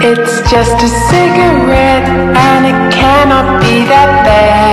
It's just a cigarette and it cannot be that bad.